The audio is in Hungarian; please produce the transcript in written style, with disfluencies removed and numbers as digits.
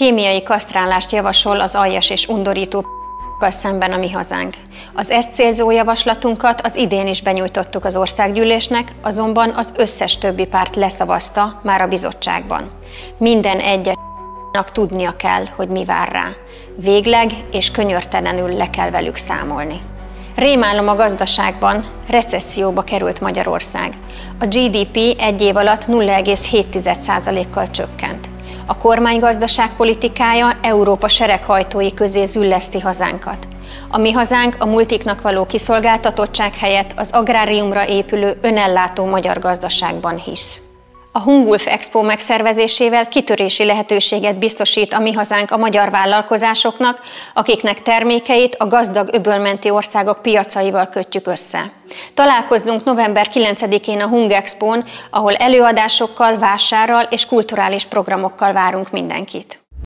kémiai kasztrálást javasol az aljas és undorító szemben a Mi Hazánk. Az ezt célzó javaslatunkat az idén is benyújtottuk az országgyűlésnek, azonban az összes többi párt leszavazta már a bizottságban. Minden egyesnek tudnia kell, hogy mi vár rá. Végleg és könyörtelenül le kell velük számolni. Rémálom a gazdaságban, recesszióba került Magyarország. A GDP egy év alatt 0,7%-kal csökkent. A kormány gazdaságpolitikája Európa sereghajtói közé zülleszti hazánkat. A Mi Hazánk a multiknak való kiszolgáltatottság helyett az agráriumra épülő önellátó magyar gazdaságban hisz. A Hungulf Expo megszervezésével kitörési lehetőséget biztosít a Mi Hazánk a magyar vállalkozásoknak, akiknek termékeit a gazdag öbölmenti országok piacaival kötjük össze. Találkozzunk november 9-én a Hung Expón, ahol előadásokkal, vásárral és kulturális programokkal várunk mindenkit.